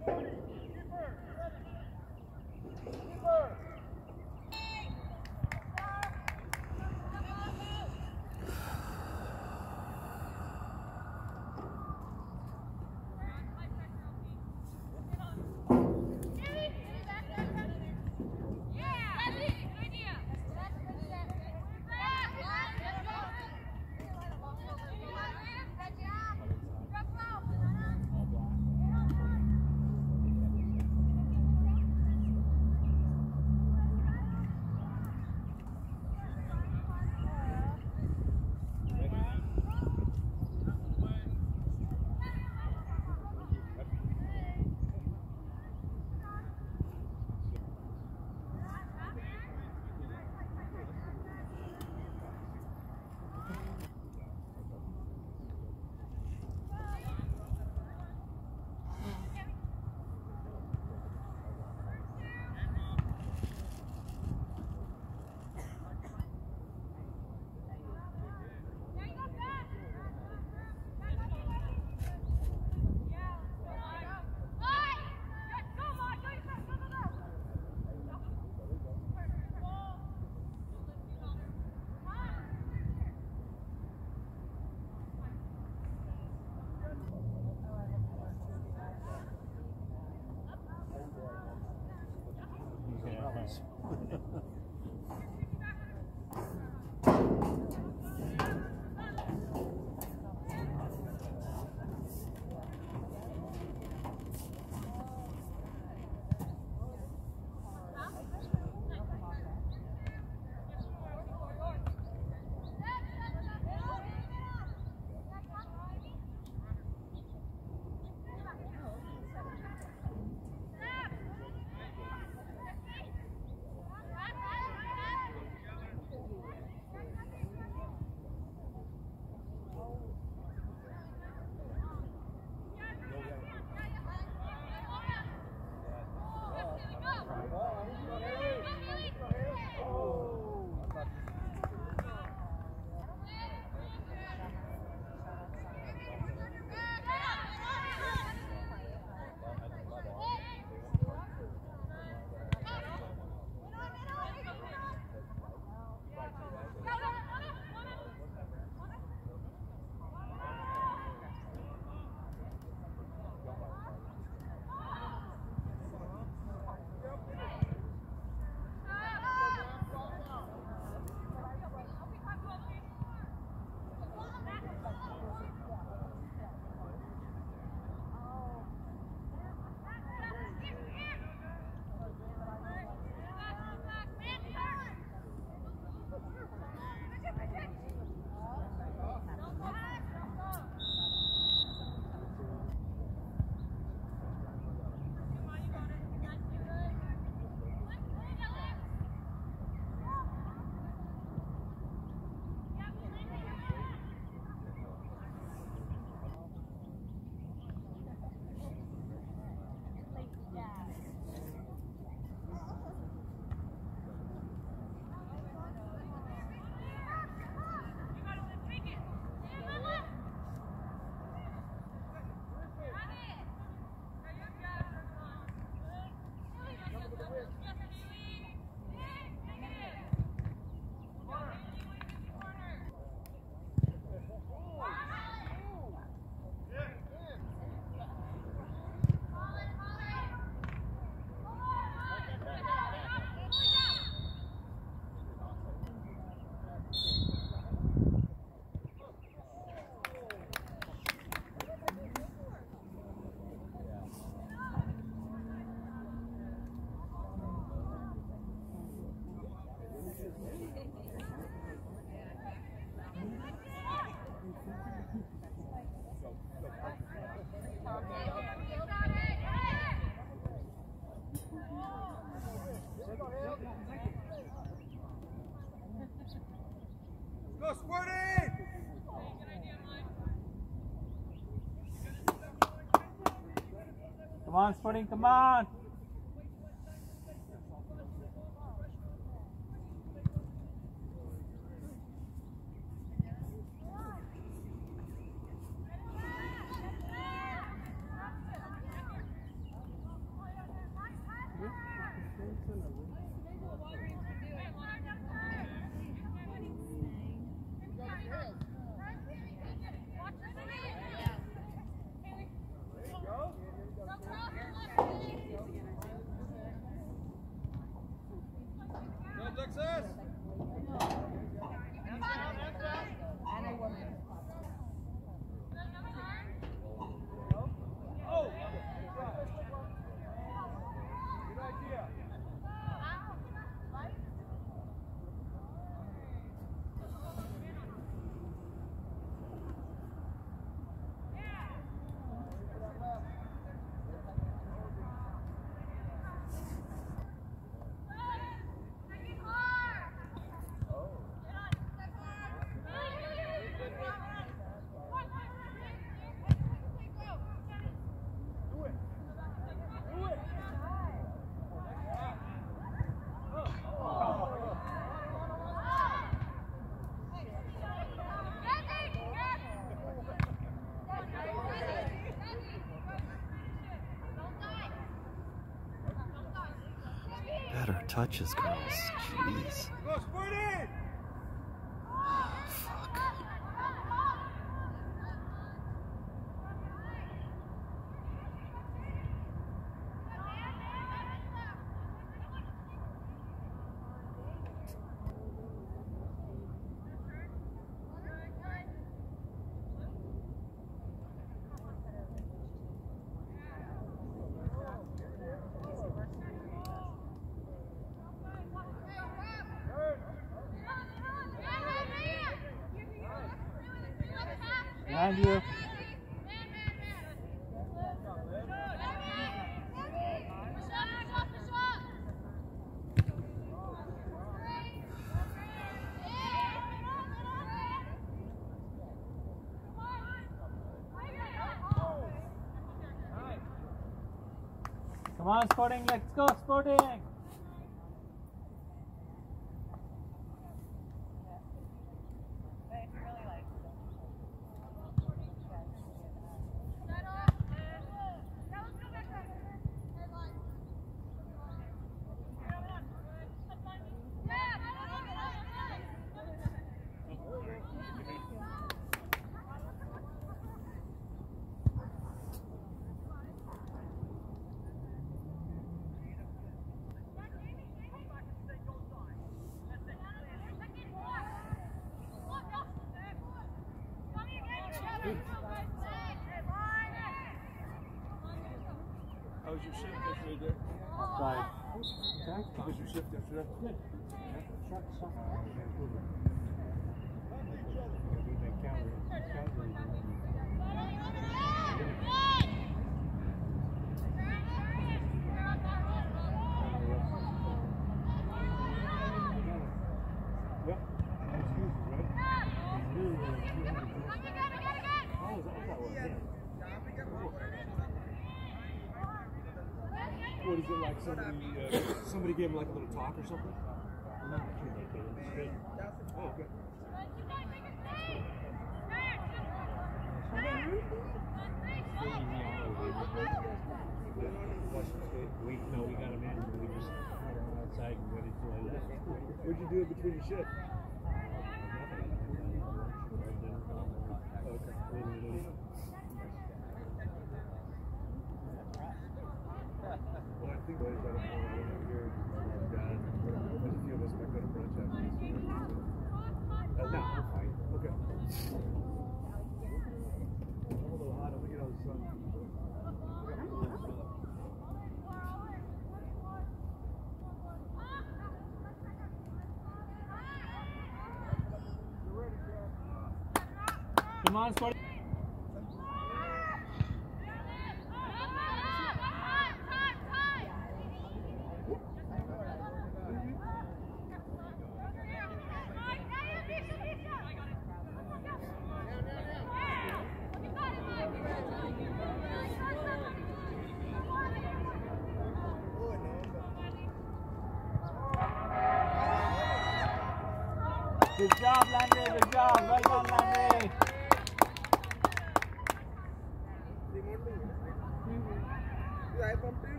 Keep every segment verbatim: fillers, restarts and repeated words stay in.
Go, Squirty! Come on, Squirty, come on! Better touches, girls. Jeez. Go, Sporting! Fuck. Behind you. Come on, Sporting, let's go, Sporting! How was your shift yesterday, Dick? Sorry. How was your shift yesterday? Good. Shot, shot. What is it like? Somebody, uh, somebody gave him like a little talk or something? Oh, okay. We no, we got him in. We just had him outside and ready to left. What'd you do in between your shift? Okay. Well, I think boys, I don't know, I don't know here. God, there's a few of us might go to brunch after this. Uh, no, I'm fine. Okay. I'm a little hot. I'm gonna get out of the sun. Come on, Sporting. Good job, Landry. Good job. Well done, Landry.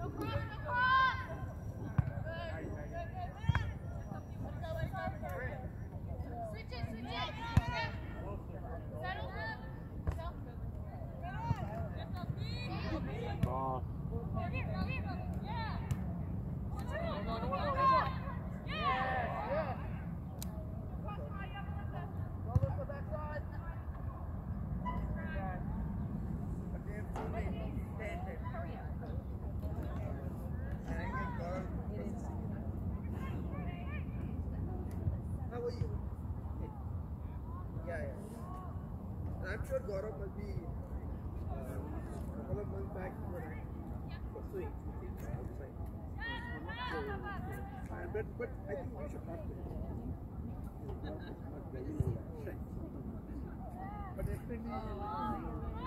I'm sure Gaurav must be uh, a couple of months back when I pursuing things outside. So, uh, but, but I think we should talk to him. Not very shy. But definitely, uh,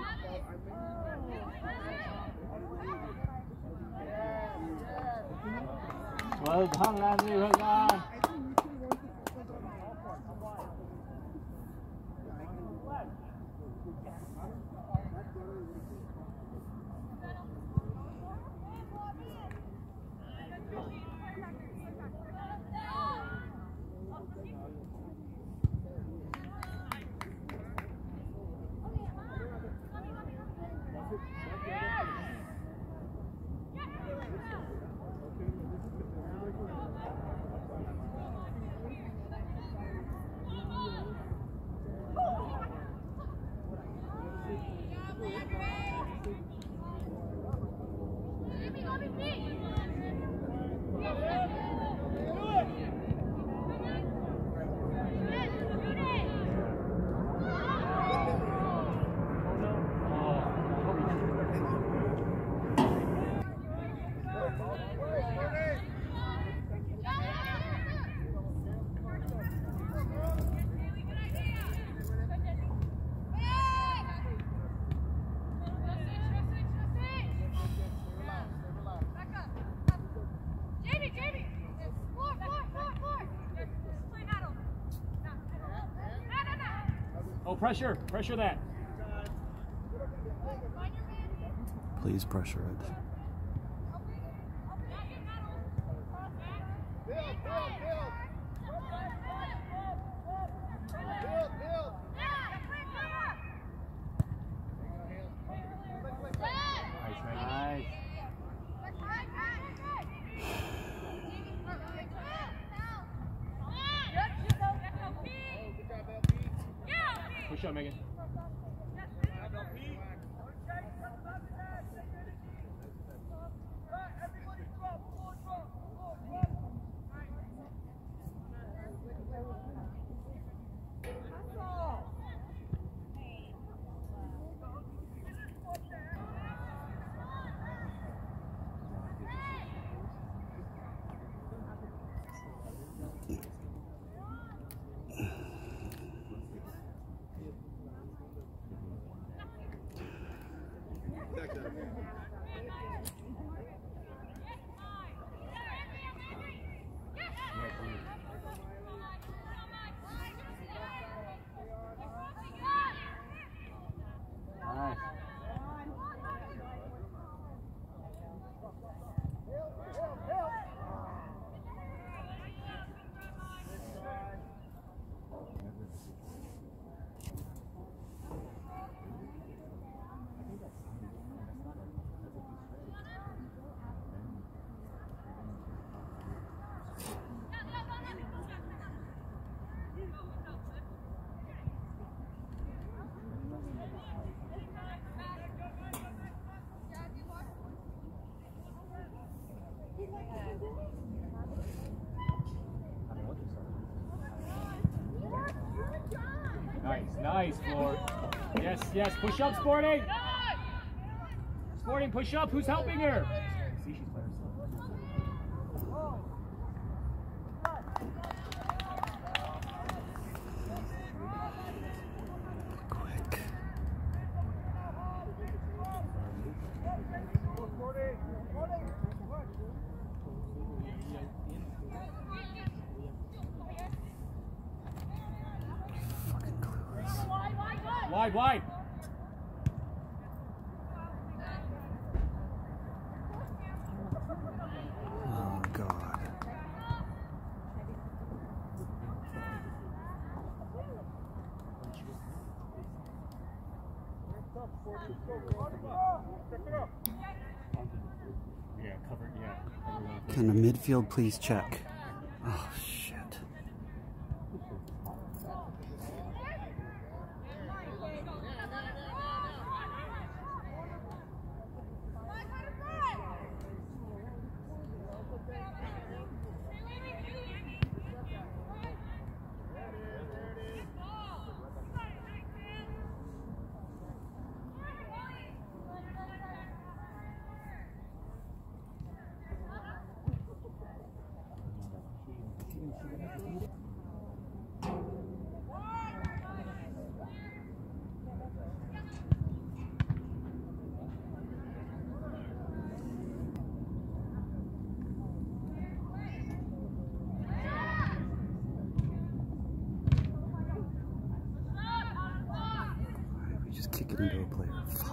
I Well done, Landry, well done. I think we should want to focus on our part. Oh, pressure, pressure that. Please pressure it. Nice. Push up, Megan. Nice, nice, Floor. Yes, yes, push up, Sporting. Sporting, push up. Who's helping her? See, she's by herself. Quick. Fucking clueless. Wide, wide. Yeah, cover, yeah. Can the midfield please check? Oh, shit. We just kick it into a player. Fuck.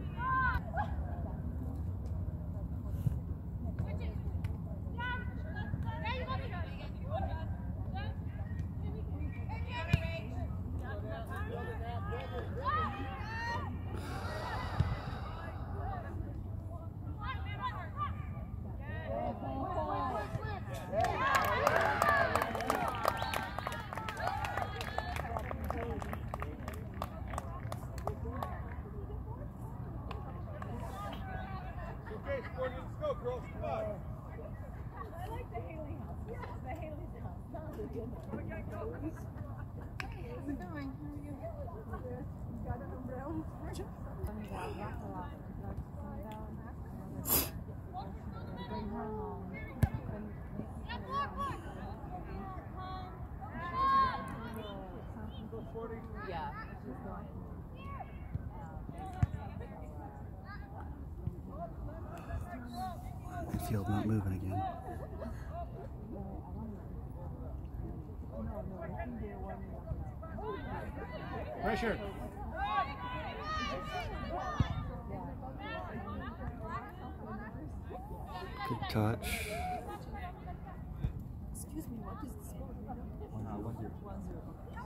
Midfield not moving again. Pressure. Good touch. Excuse me, what is the score? One, uh, one, zero. One zero.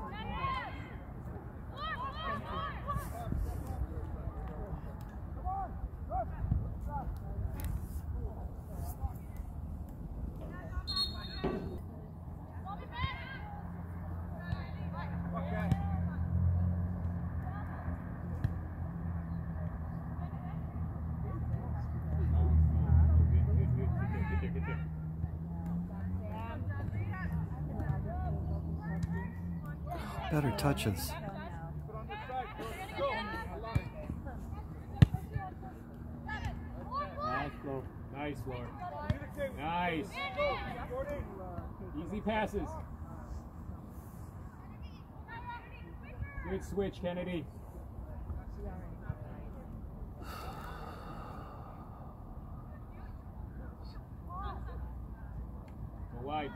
Better touches. Nice, Flo. Nice, Lord. Nice. Easy passes. Good switch, Kennedy. Go wide.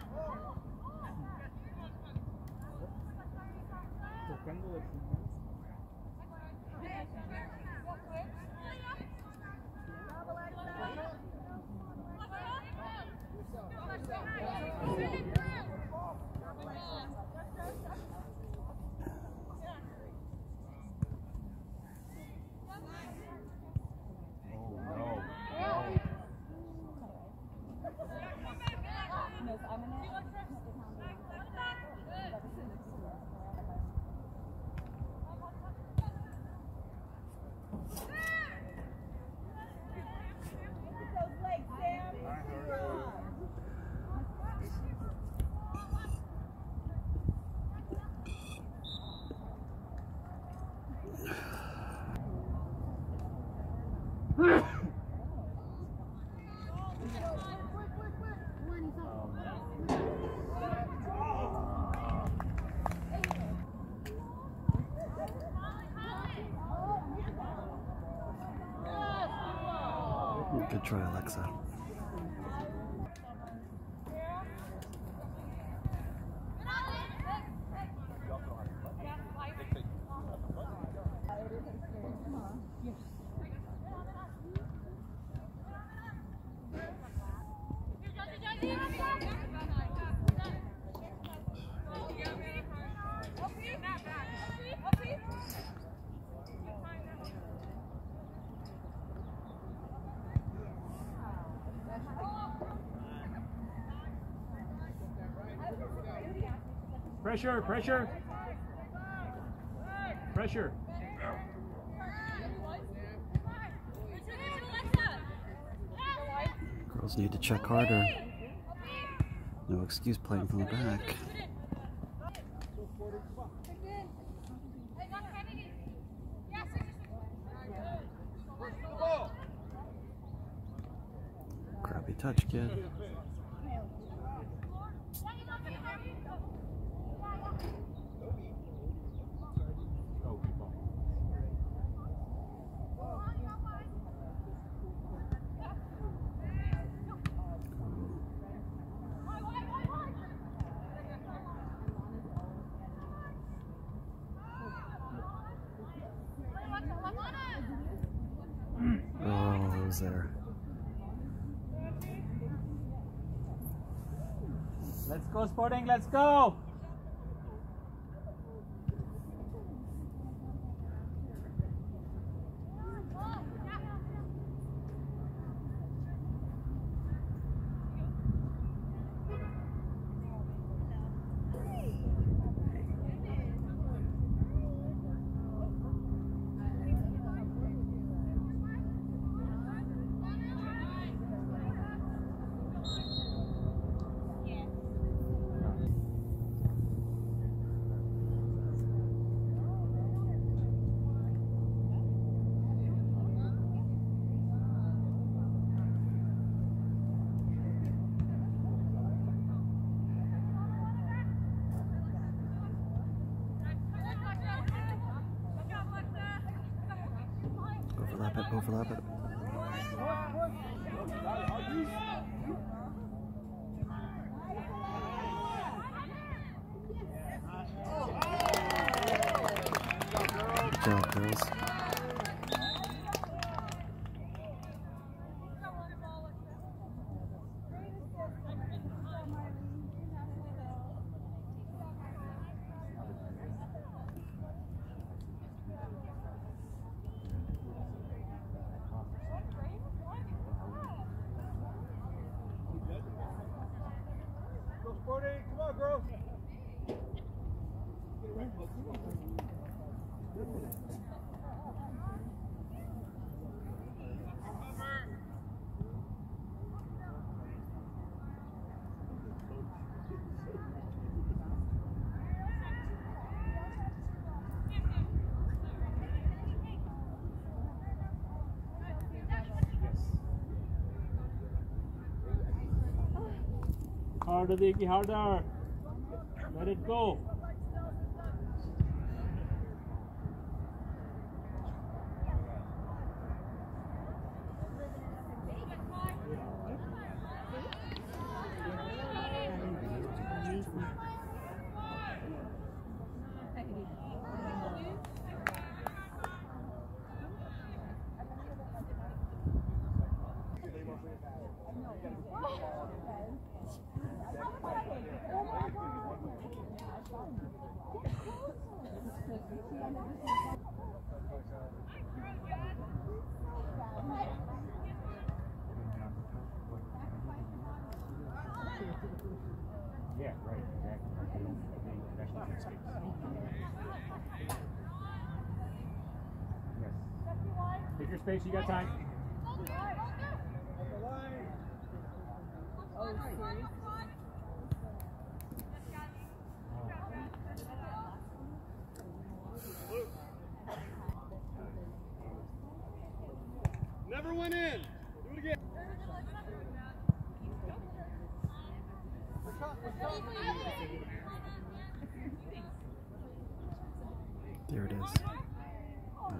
Good try, Alexa. Pressure, pressure. Pressure. Girls need to check harder. No excuse playing from the back. Crappy touch, kid. Oh, it was there. Let's go, Sporting, let's go! Overlap it, overlap it. Good job, girls. Come on, girls. Harder, Diki, harder. Let it go. Yeah, right, exactly. They don't, they actually get space. Yes. Take your space, you got time. Never went in. Do it again. There it is. Uh,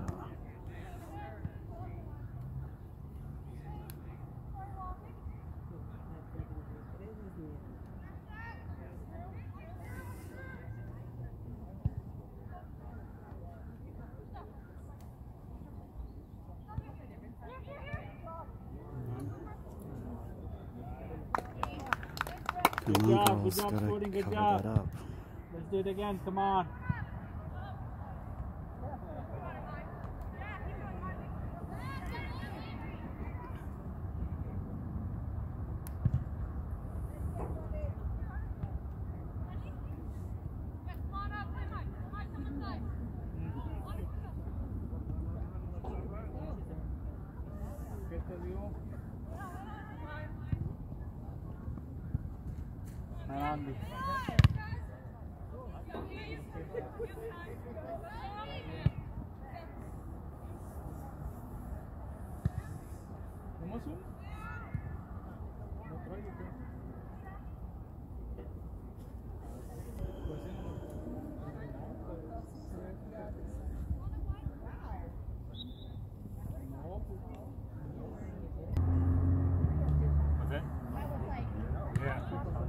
Good Come on, job, good girls, job, gotta Sporting, good cover job. that up. Let's do it again, come on. Nandi. ¿Cómo son? No traigo, ¿qué? Okay. Yeah.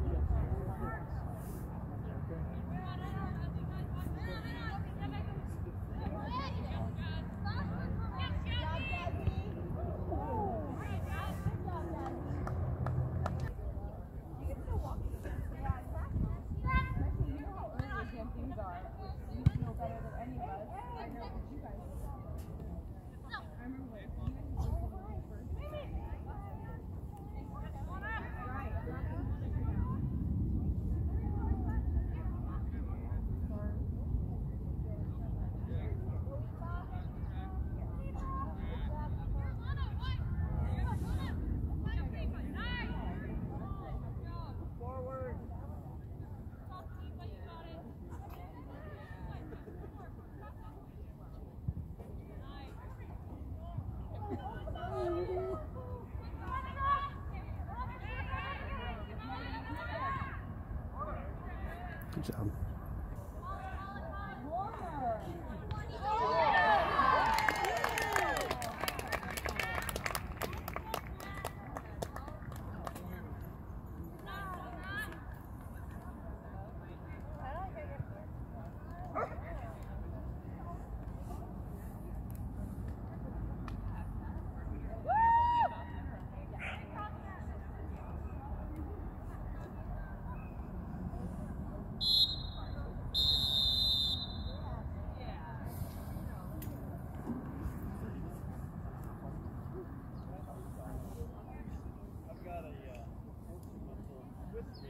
Good job. I've got a uh,